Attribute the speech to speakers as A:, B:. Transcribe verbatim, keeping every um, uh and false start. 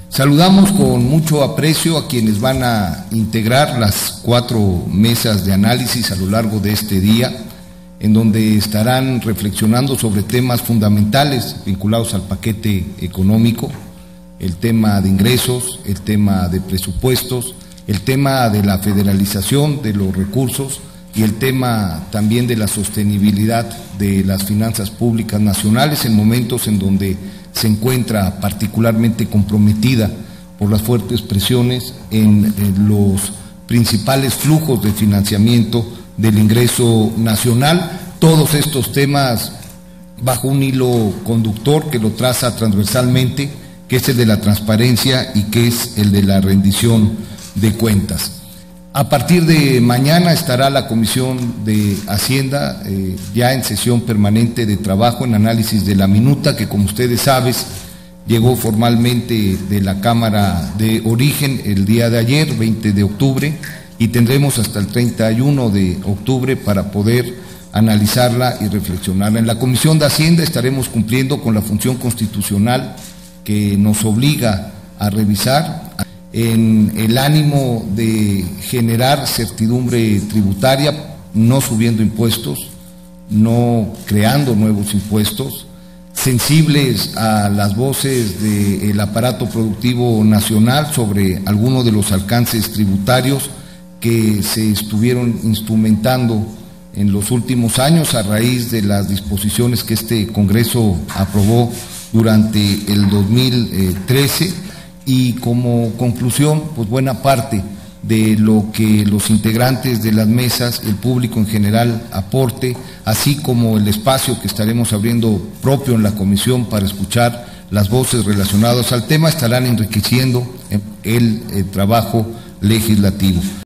A: Saludamos con mucho aprecio a quienes van a integrar las cuatro mesas de análisis a lo largo de este día, en donde estarán reflexionando sobre temas fundamentales vinculados al paquete económico, el tema de ingresos, el tema de presupuestos, el tema de la federalización de los recursos y el tema también de la sostenibilidad de las finanzas públicas nacionales en momentos en donde se encuentra particularmente comprometida por las fuertes presiones en, en los principales flujos de financiamiento del ingreso nacional. Todos estos temas bajo un hilo conductor que lo traza transversalmente, que es el de la transparencia y que es el de la rendición de cuentas. A partir de mañana estará la Comisión de Hacienda eh, ya en sesión permanente de trabajo en análisis de la minuta que, como ustedes saben, llegó formalmente de la Cámara de Origen el día de ayer, veinte de octubre, y tendremos hasta el treinta y uno de octubre para poder analizarla y reflexionarla. En la Comisión de Hacienda estaremos cumpliendo con la función constitucional que nos obliga a revisar en el ánimo de generar certidumbre tributaria, no subiendo impuestos, no creando nuevos impuestos, sensibles a las voces del aparato productivo nacional sobre algunos de los alcances tributarios que se estuvieron instrumentando en los últimos años a raíz de las disposiciones que este Congreso aprobó durante el dos mil trece. Y como conclusión, pues buena parte de lo que los integrantes de las mesas, el público en general aporte, así como el espacio que estaremos abriendo propio en la comisión para escuchar las voces relacionadas al tema, estarán enriqueciendo el, el trabajo legislativo.